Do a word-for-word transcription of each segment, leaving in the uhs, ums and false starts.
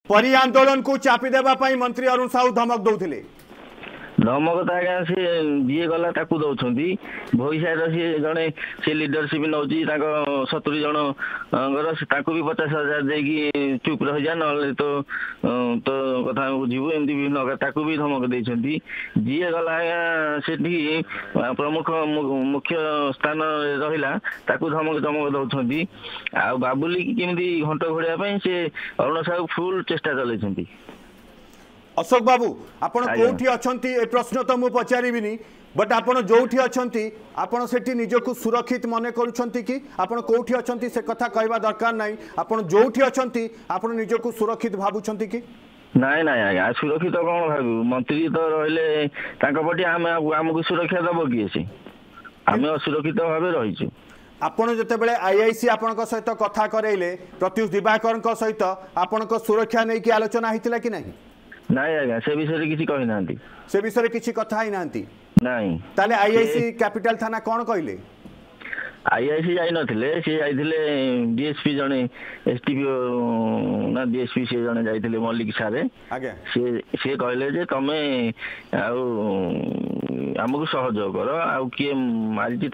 परी आंदोलन को चापी देबा पई मंत्री अरुण साहू धमक दौथिले धमक तो आज्ञा सी जी गला ताकू दौरान भोई साइड सी जड़े सी लिडरशिप नौ सतुरी जन भी पचास हजार देकी चुप रही जा ना तो तो कथा बुझू एमती विभिन्न ताकू भी धमक देती जी गला आज्ञा से प्रमुख मुख्य स्थान रहा ताकू धमक धमक दौरान आ बाबुली की केमी घंट घोड़ाई से अरुण साहू फुल चेष्टा चलती। अशोक बाबू आपण कोठी अछंती ए प्रश्न तो मु पचारिबिनी बट आपण जोठी अछंती आपण सेठी निजको सुरक्षित मने करूछंती कि आपण कोठी अछंती से कथा कहबा दरकार नाही आपण जोठी अछंती आपण निजको सुरक्षित भाबुछंती कि नाई नाई आज्ञा सुरक्षित कौन भाबू मंत्री तो रहिले तांको पटी आमे हमकु सुरक्षा दबो कि से आमे असुरक्षित भाबे रहिछु। आपण जते बेले आईआईसी आपनक सहित कथा करेले प्रत्युष दिवाकरक सहित आपनक सुरक्षा नै कि आलोचना हितिला कि नाही नाई आज्ञा से विषय किसी कहि नांती से विषय किसी कथा ही नांती नाई ताले आईआईसी कैपिटल थाना कोन कहले आईआईसी जाई नथिले से जाइथिले डीएसपी जने एसटीपी ना डीएसपी से जने जाइथिले मल्लिक सारे आगे से से कहले जे तमे आउ हमको सहयोग कर आउ किए मारी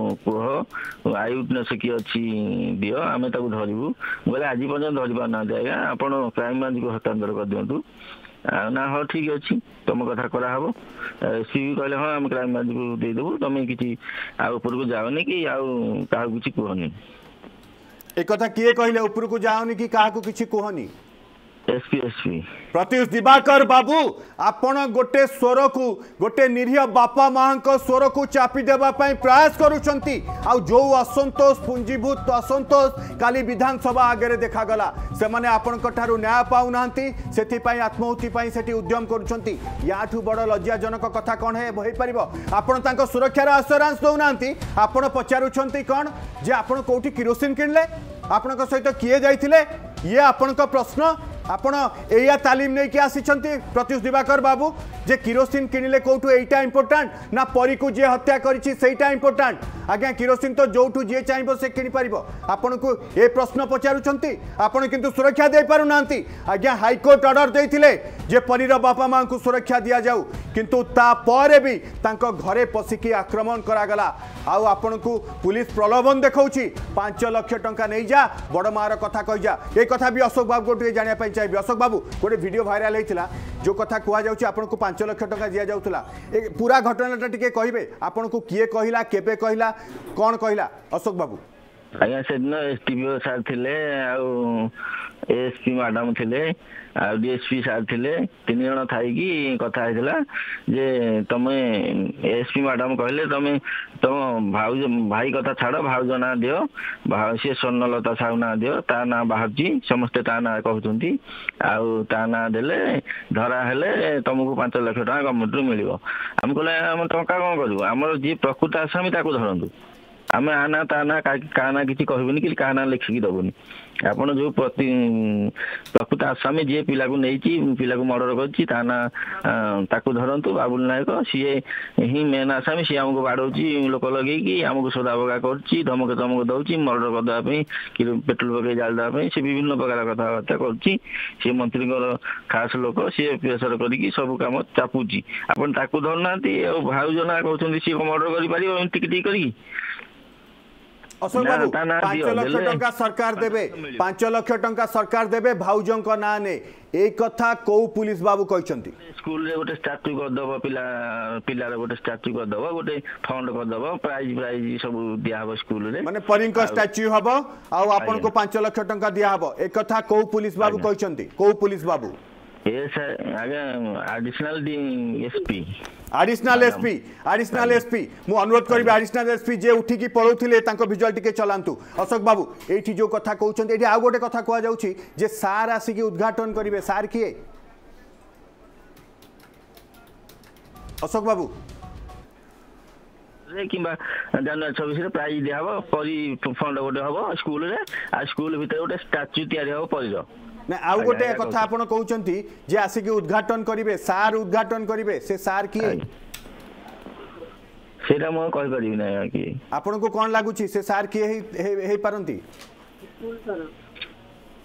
कह आई विटनेस किए अच्छी दियो आम धरबू बोले आज पर्यटन धरी पार ना आज्ञा आप क्राइम ब्रांच को हस्तांतर कर दिंतु ना हाँ ठीक अच्छे तुम कथा कराब सी भी कहले हाँ आम क्राइम ब्रांच को देदेबू तुम कि ऊपर को जाओनी कि आउ क्या कहनी एक कथा किए कहले ऊपर को जाओनी कि क्या किसी कहनी एसपी एसपी प्रत्युष दिवाकर बाबू आपण गोटे स्वर को गोटे निरीह बापा माँ स्वर को चापी देवा प्रयास करुछंती आ जो असंतोष पुंजीभूत असंतोष काली विधानसभा आगे देखागला से माने आपण ठारू न्याय पाऊना से आत्माहुति सेठी उद्यम करुछंती याठू बड़ लज्जाजनक कथा कौन है हो पारिबो आपण तांको सुरक्षार आश्योरेंस दौना आपण पचारुछंती कौन जे आपण कोठी किरोसिन किनले आपण सहित किए जाइथिले ये आपण प्रश्न आपण एया तालीम नहीं कि आसीचंती प्रत्युष दिवाकर बाबू जे किरोसिन किनिले कोठू एटा इंपोर्टेंट ना परी को जे हत्या करिछि सेटा इंपोर्टेंट आज्ञा किरोसिन तो जोठू जे चाहिबो से किनि पारिबो आपण को ए प्रश्न पचारुचंती आपण किंतु सुरक्षा दे पारु नांती आज्ञा हाई कोर्ट ऑर्डर देथिले जे परीर बापा मां को सुरक्षा दिया जाऊ किंतु ता परे भी तांको घरे पसिकी आक्रमण करागला आउ आपण को पुलिस प्रलोभन देखौछि पांच लाख टंका नै जा बड़ मार कथा कहि जा ए कथा भी अशोक बाबू को जानिया पई चाहिए। अशोक बाबू गोटे वीडियो भाइराल होता जो कथा कहुच्छे आपन को पांच लाख टंका दि जाऊला पूरा घटनाटा टी कहे आपन को किए कहला केबे कहला कौन कहला अशोक बाबू आज्ञा से दिन एसटीपी सार थे एएसपी मैडम थे डीएसपी सार थे तीन जन थी कथा जे तुम एएसपी मैडम कहले तुम तुम भाउज भाई कथा छाड़ भाउज ना दियो सी स्वर्णलता साहू ना दियो ता ना बाहर समस्ते ता ना कहते आउ ता ना देले धरा हेले तुमको पांच लाख टका गवर्नमेंट मिल आम कहले टंका कौन करूँ आम जी प्रकृत आसामी धरतु आम आना ता ना क्या ना कि कहबनी कि क्या ना लिखिकी दबुनि आपड़ जो प्रति प्रकृत आसामी जी पिला को नहीं पिला को मर्डर कर धरतु बाबुल नायक सीए ही मेन आसामी सी आमको बाड़ौची लोक लगे आमको सदा बगा कर धमक धमक दौर मर्डर करदेवाई कि पेट्रोल पकई जाल देवाई सी विभिन्न प्रकार कथबार्ता कर मंत्री खास लोक सी प्रेसर करके सब कम चापुची आपन ताकू धरना भाउज ना कहते सी मर्डर कर टिकी करी अशोक बाबू पांच लाख टंका सरकार देबे पांच लाख टंका सरकार देबे भाउजों का ना ने एक कथा को पुलिस बाबू कहचंती स्कूल रे गोटे स्टैच्यू कर दबो पिला पिला रे गोटे स्टैच्यू कर दबो गोटे फंड कर दबो प्राइज प्राइज सब दिया हबो स्कूल रे माने परिंग को स्टैच्यू हबो आ आपन को पांच लाख टंका दिया हबो एक कथा को पुलिस बाबू कहचंती को पुलिस बाबू ए सर आगे additional SP additional SP additional SP मु अनुरोध करी एडिशनल एसपी जे उठिकी पळौथिले तांको विजुअल टिके चलांतु अशोक बाबू एठी जो कथा कहउछन एठी आ गोटे कथा कहआ जाउछि जे सार आसिकी उद्घाटन करिवे सार किए अशोक बाबू रे किबा जनवरी छब्बीस रे प्राइज दिया हबो परी फंड गोटे हबो स्कूल रे आ स्कूल भीतर गोटे स्टैच्यू तयारी हबो परीर ना आउ गोटे कथा आपण कहउचंती जे आसिकी उद्घाटन करिवे सार उद्घाटन करिवे से सार किए सेटा म कहि परिबि ना कि आपण को कोन लागुची से सार किए हे हे परंती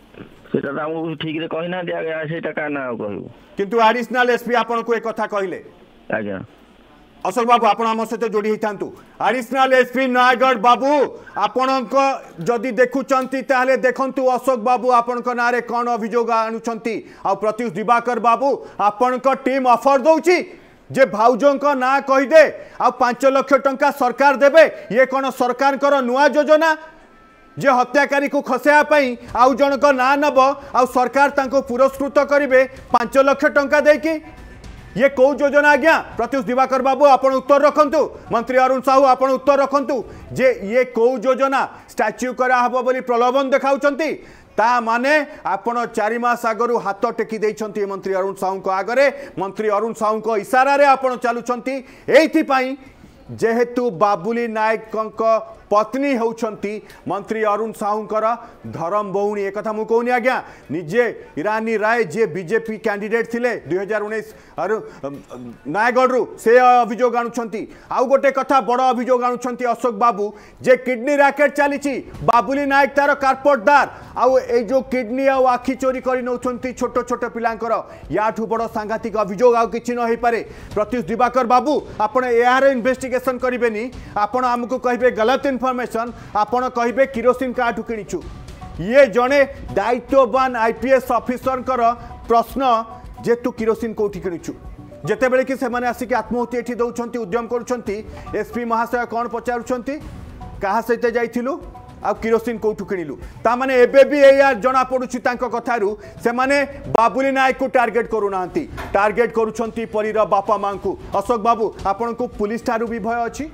सेटा तो हमको ठीक रे कहि ना दिया गया सेटा का ना कहू किंतु एडिशनल एसपी आपन को एक कथा कहले आज्ञा अशोक बाबू आपण आम सहित जोड़ी होता एडिशनल एसपी नयगढ़ बाबू आपण जदि देखुंती ताहले देखंतु अशोक बाबू आपण ना कौन अभियोग आणुंती आ प्रत्युष दिवाकर बाबू आपण टीम ऑफर दौची जे भाउजों को ना कहीदे आ पांच लाख टंका सरकार देबे ये कौन सरकार नुआ योजना जे हत्याकारी को खसाई आउ जनक ना नब आ सरकार तांको पुरस्कृत करेंगे पांच लाख टंका देकी ये कौ योजना आज्ञा प्रत्युष दिवाकर बाबू आपण उत्तर रखंतु मंत्री अरुण साहू आपण उत्तर रखंतु जे ये कौ योजना स्टैच्यू करा हबो बोली प्रलोभन देखाउछंती ता माने आपण चारि मास आगरु हाथ टेकी देइछंती मंत्री अरुण साहू को आगरे मंत्री अरुण साहू को इशारा रे आपण चालुछंती एथि पई जेहेतु बाबुली नायक पत्नी होउछंती मंत्री अरुण साहूकर धरम बहुणी एक कथा मु कहूनी आज्ञा निजे ईरानी राय जे बीजेपी कैंडिडेट थिले दुई हजार उन्नीस नयगढ़ रु से अभियोग आणुछंती आउ गोटे कथा बड़ अभियोग आणुछंती अशोक बाबू जे किडनी रैकेट चली बाबुली नायक तार कारपोटदार आउ ए जो किडनी आ आखि चोरी कर नौछंती छोट छोट पिलांकर याठू बड़ सांघातिक अभियोग आउ किछि न होई पारे प्रत्युष दिवाकर बाबू आपण एआर इन्वेस्टिगेशन करिवेनी आपण हमकु कहिबे गलत इनफॉरमेशन आपण कहिबे किरोसिन काठू किनिछु ये जड़े दायित्ववान आईपीएस ऑफिसर प्रश्न जे तू किरोसिन कोठी किनिछु जेते बेले कि सेमाने आसिक आत्महत्या एठी दउछंती उद्यम करूछंती एसपी महाशय कौन पचारुछंती कहा सहित जाइथिलु आ किरोसिन कोठू किनिलु ता माने एबे भी एया जना पडुछि तांको कथारु से माने बाबुली नायक को टार्गेट करू नांती टार्गेट करूछंती परीर बापा मां को अशोक बाबू आपन को पुलिस थारु भी भय अछि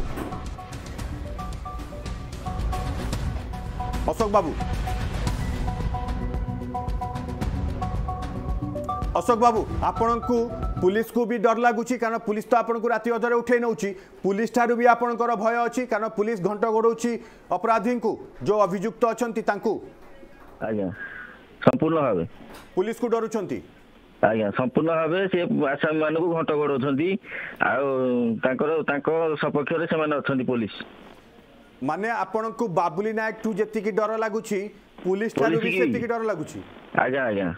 अशोक बाबू अशोक बाबू आपण को पुलिस को भी डर लगुच कारण पुलिस तो आपन को राति अधरे उठे नौ पुलिस ठारू भी आपणकर भय अच्छी कारण पुलिस घंट गोड़ौची अपराधी को जो अभियुक्त अच्छी आज्ञा संपूर्ण भाव पुलिस को डरुंट आज्ञा संपूर्ण भाव से आसामी मान को घंट गोड़ौंती सपक्ष से पुलिस माने आपण को बाबुली नायक टू जेतिकी डर लगुच पुलिस ठारू भी सेतिकी डर लगुच आज्ञा आज्ञा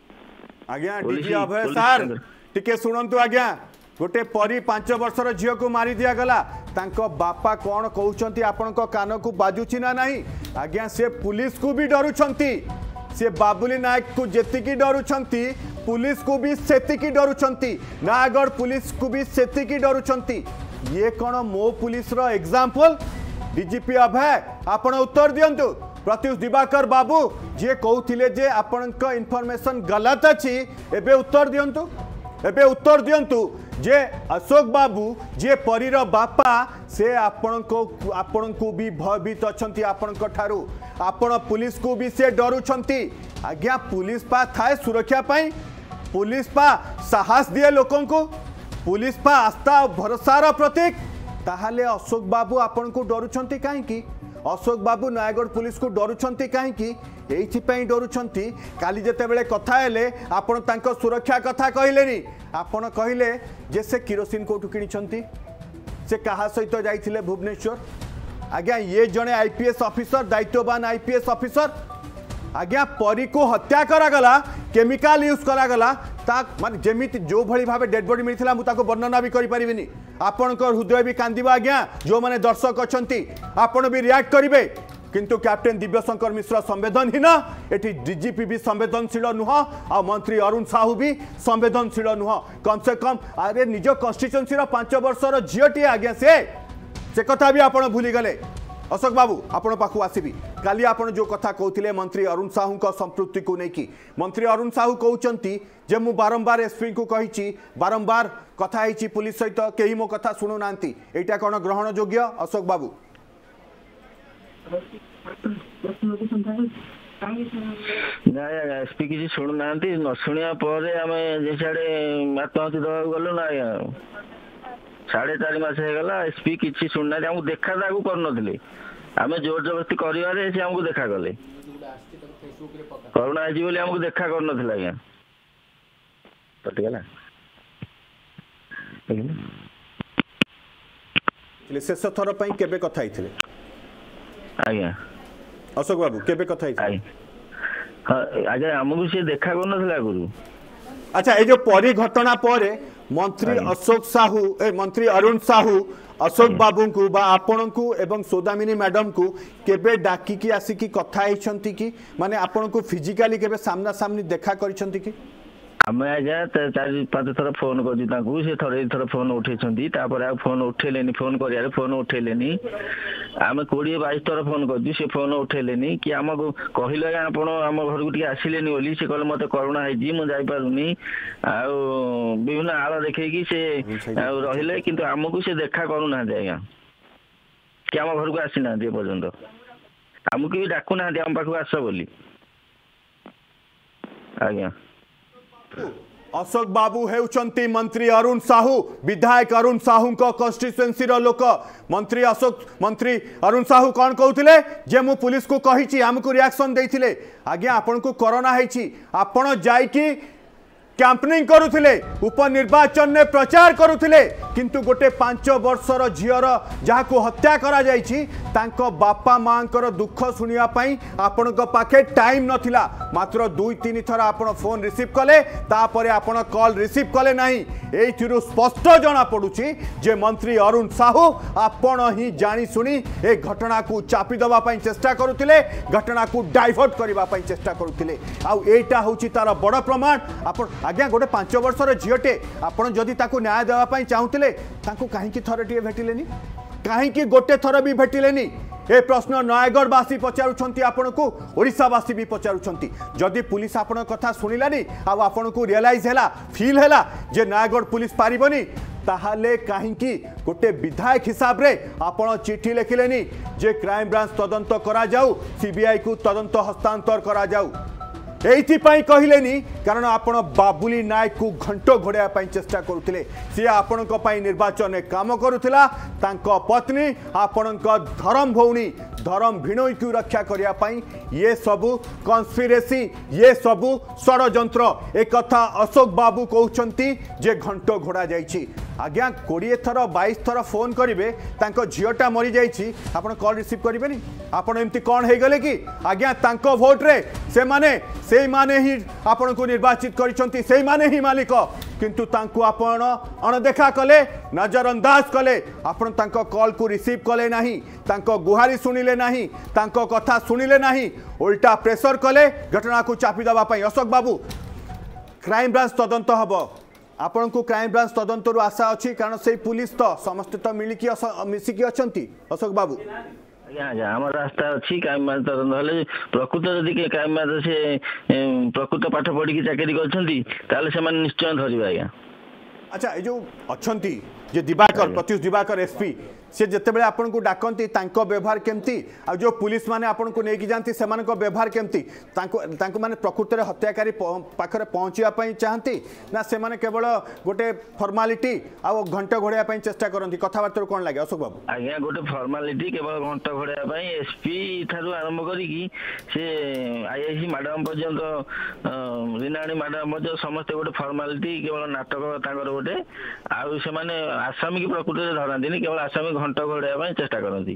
आज्ञा डीजी अभय सार टिके सुनंतु आज्ञा गोटे परी पांच वर्षर झील को मारी दिया गला तांको बापा कौन कहउछंती आपण को कान को बाजुची ना नहीं आज्ञा से पुलिस को भी डरुछंती से बाबुली नायक को जेतिकी डरुछंती पुलिस को भी सेतिकी डरुछंती नयगढ़ पुलिस को भी सेतिकी डरुछंती ये कौन मो पुलिस रो एग्जांपल डीजीपी अभय आपण उत्तर दियंतु प्रत्युष दिवाकर बाबू जे कहते जे आपण इनफॉरमेशन गलत अच्छी एबे उत्तर दियंतु एबे उत्तर दियंतु जे अशोक बाबू जे परीर बापा से आपण को आपण को भी भयभीत अच्छी आपण ठारू आपण पुलिस को भी से डरुछंती आज्ञा पुलिस पा थाए सुरक्षा पाई पुलिस पा साहस दिए लोकों को पुलिस पा आस्था भरोसार प्रतीक ताहले अशोक बाबू आपण को डरुछंती काहेकि अशोक बाबू नयगढ़ पुलिस को डरुछंती काहेकि एइथिपई डरुछंती काली जेतेबेले कथा हेले आपण तांको सुरक्षा कथा कहिलेनी आपण कहिले जे से किरोसिन कोठू किनिछंती से कहा सहित जाइथिले भुवनेश्वर आज्ञा ये जने आईपीएस ऑफिसर दायित्ववान आईपीएस ऑफिसर आज्ञा परी को हत्या करागला केमिकल यूज करागला ता माने जेमिति जो भली भाबे डेड बॉडी मिलथिला मु ताको वर्णना भी करि परिबिनी आपनकर हृदय भी कांदिबा आज्ञा जो माने दर्शक अछंती आपण भी रिएक्ट करिवे किंतु कैप्टेन दिव्यशंकर मिश्र संवेदनहीन एटी डीजीपी भी संवेदनशील नुह आ मंत्री अरुण साहू भी संवेदनशील नुह कम से कम अरे निज कन्स्टिट्युएंसी पांच वर्षर झीटी आज्ञा से से कथा भी आपण भूली गले अशोक बाबू आपण पाखु आसबि काली आपण जो कथा कहते मंत्री अरुण साहू का संपृक्ति को लेकिन मंत्री अरुण साहू कहते जे मु बारंबार एसपी को कही बारंबार कथा है पुलिस सहित कहीं मो कथा शुणु ना यहाँ कौन ग्रहण योग्य अशोक बाबू एसपी किसी शुणु ना न शुणिया आम सियाड़े आत्महत्या दवा गलु ना साढ़े चार मस होगा एसपी किसी शुणुना आमको देखा ताकू कर आम जोर जबरदस्ती कर आमको देखा गले करुणा आई आमको देखा कर आज्ञा कटिगला शेष थर केबे कथा आज्ञा अशोक बाबू केबे कथा हाँ आज्ञा आमको सी देखा कर आगुरी। अच्छा ये जो परी घटना पर मंत्री अशोक साहू ए मंत्री अरुण साहू अशोक बाबू को बा आपण को एवं सौदामिनी मैडम को केबे डाकिकी आसिकी कथा होइछंती कि माने आपण को फिजिकली केबे सामना सामनी देखा करिसंती कि आम आज्ञा चार पांच थर फोन कर थे थर फोन उठे फोन उठेले फोन कर फोन उठेले आम कोड़े बैश थर फोन कर फोन उठेले कि आम कहले आप घर को आसिले बोली से कहले मत करुणा है मुझे जापारूनी आभिन्न आड़ देखी से रही कि आमको से देखा करूना आज्ञा कि आम घर को आसी ना पर्यंत आमको भी डाकू ना आम पाखक आस बोली आज्ञा। अशोक बाबू हेउचंती मंत्री अरुण साहू विधायक अरुण साहू को कन्स्टिट्युएंसी रो लोक मंत्री अशोक मंत्री अरुण साहू कौन कहते जे मु पुलिस को कही आमको रिएक्शन देइथिले आज्ञा आपन को कोरोना हेची आपण जाईकी कैंपेनिंग करुथिले उपनिर्वाचन में प्रचार करुथिले किंतु गोटे पांच वर्षर झीर जहाँ को हत्या करा जाइछि तांको बापा मांकर दुख सुनिया पई आपण को पाखे टाइम नथिला मात्र दुई तीन थर आपण फोन रिसीव कले तापरे आपण कॉल रिसीव कले नहीं एथिरु स्पष्ट जना पडुछि जे मंत्री अरुण साहू आपण ही जानी सुनी ए घटना को चापी दबा पई चेष्टा करुथिले घटना को डाइवर्ट करबा पई चेष्टा करुथिले आउ एटा होछि तार बड़ प्रमाण आपण आज्ञा गोटे पांच वर्षर झीटे आपड़ जदि न्याय देवाई चाहूले कहीं थरटे भेटिले कहीं गोटे थर भी भेटिले ए प्रश्न नयगढ़वासी पचारुंट आपण को ओडिशावासी भी पचारुंट जदि पुलिस आपण कथा शुणिलानी आपण को रियलाइज है फिल है जे नयगढ़ पुलिस पारिबनी ताहले कहीं गोटे विधायक हिसाब रे आपण चिठी लिखिलेनी जे क्राइम ब्रांच तदंत करा जाऊ सीबीआई को तदंत हस्तांतर करा जाऊ एइथिपाई कहिलेनी कारण आपण बाबुली नायक को घंटो घोड़ाया चेष्टा करुथिले सी आपण निर्वाचन में काम करुथिला तांको पत्नी आपण धर्म भौणी धर्म भिणोई को रक्षा करिया पाई ये सबु कन्स्पिरेसी ये सबु षडयंत्र एक कथा अशोक बाबू कहउचंती जे घंटो घोड़ा जाइछि आज्ञा कोड़े थर बाईस थर फोन करेंगे झीटा मरी जाइए आप कॉल रिसीव करेंगे आपड़ एमती कौन हो गले कि आज्ञा तांको भोट रे से माने से माने ही आपण को निर्वाचित करिसंती से माने ही मालिक किंतु तांको आपण अणदेखा कले नजरअंदाज कले आपण तांको कॉल को रिसीव कले नहीं तांको गुहारी सुनिले नहीं तांको कथा सुनिले नहीं उल्टा प्रेशर कले घटना को चापी दबा पई अशोक बाबू क्राइम ब्रांच तदंत हबो आपण को क्राइम ब्रांच तदंत रु आशा अच्छी कारण से पुलिस तो समस्त तो मिलिकी मिसिकी अछंती अशोक बाबू आज्ञा आम रास्ता अच्छी क्राइम ब्रांच तदंत हेले प्रकृत जदि क्राइम ब्रांच से प्रकृत पाठ पढ़ी चाकरी कर निश्चय धरवे आज्ञा। अच्छा ये जो अच्छी जे दिवाकर प्रत्युष दिवाकर एसपी से जितेबाला आपन को डाकती तांको व्यवहार केमती आ जो पुलिस माने आपन को नेकी जानती सेमान को व्यवहार केमती तांको तांको माने प्रकृत रे हत्याकारी पाखरे पहुंचिया पई चाहती ना से माने केवल गोटे फॉर्मालिटी आ घंटा घोड़िया पई चेष्टा करंती कथाबार्ता कोन लागे अशोक बाबू आज्ञा गोटे फॉर्मालिटी केवल घंटा घोड़िया पई एसपी थारु आरंभ करी की से आईआईसी मैडम पर्यंत रिनाणी मैडम पर्यंत समस्त गोटे फॉर्मालिटी केवल नाटक तांकर गोटे आ से माने आसामी की प्रकृत रे धरंती केवल आसामी घंटा घोड़ाया चेष्टा करती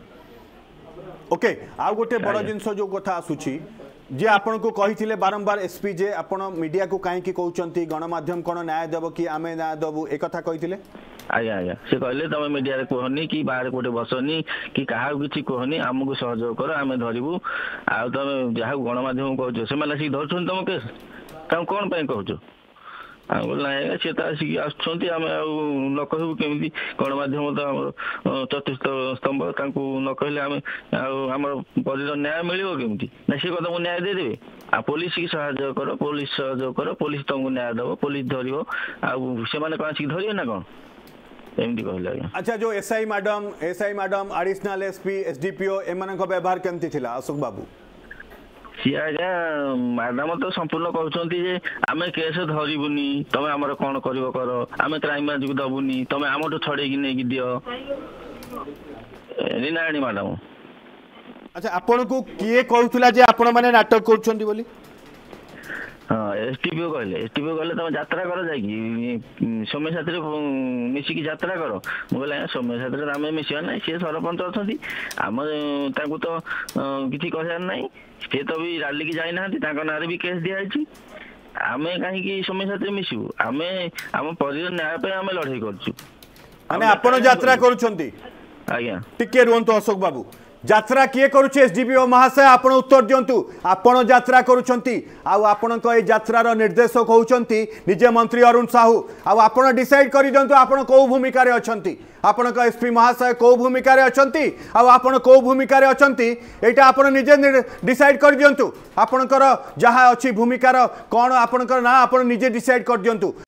ओके आ गोटे बड़ जिनस जो कथा आसुची जे आपण को कही बारंबार एसपी जे आपण मीडिया को कहीं कहते गणमाध्यम कौन न्याय देव कि आम न्याय देवु एक कथा कही आज्ञा आज्ञा से कहले तुम मीडिया कहनी कि बाहर कोटे बसनी कि क्या किसी कहनी आमको सहयोग कर आम धरबू आ तुम जहाँ गणमाध्यम कह से धर तुम केस कौन कहूँ ना सी तो आसिक आम न कहू केमी गणमाध्यम तो आम चतुर्थ स्तंभ न कहले आम आम परिर न्याय मिल केमी ना सी तुमको न्याय देदेवे आ पुलिस की सहयोग कर पुलिस सहयोग कर पुलिस तुमको न्याय दब पुलिस धर से आसिक धरिए ना कौन एमती कहले आज्ञा। अच्छा जो SI madam SI madam additional SP SDPO एम व्यवहार केमती थिला अशोक बाबू सी आज्ञा मैडम तो संपूर्ण कहते आम केस धरबुनी तुम आमर कौन कर आम क्राइम ब्रांच को दबुनी तुम आम छड़े नहीं दियो रिनाणी मैडम। अच्छा आपण को किए कहूला जे आपण माने नाटक करूछंती बोली हाँ एसटीपीओ कहले एसटीपीओ कहले तुम यात्रा कर जाकि समय साथी मिसिकी यात्रा कर मुझे समय साथी आम मिसवा ना सी सरपंच अच्छा आम तो किसी कहर ना सी तो भी रैली की जाना ना भी केस दिखाई आम कहीं समय साथी मिसबू आम आम परिवार न्याय आम लड़ाई करुँ माने आपण यात्रा करूछंती आज्ञा टिके रुहंतु अशोक बाबू यात्रा किए करुचे एसडीपीओ महाशय आपण उत्तर दिंतु आपण यात्रा करुछंती आउ आपण को ए यात्रार निर्देशक होउछंती निजे मंत्री अरुण साहू आउ आपण डिसाइड करि दिंतु आपण को भूमिका रे अछंती आपण को एसपी महाशय को भूमिका रे अछंती आउ आपण को भूमिका रे अछंती एटा आपण निजे डिसाइड करि दिंतु आपणकर जहा अछि भूमिकार कोन आपणकर ना आपण निजे डिसाइड कर दिंतु।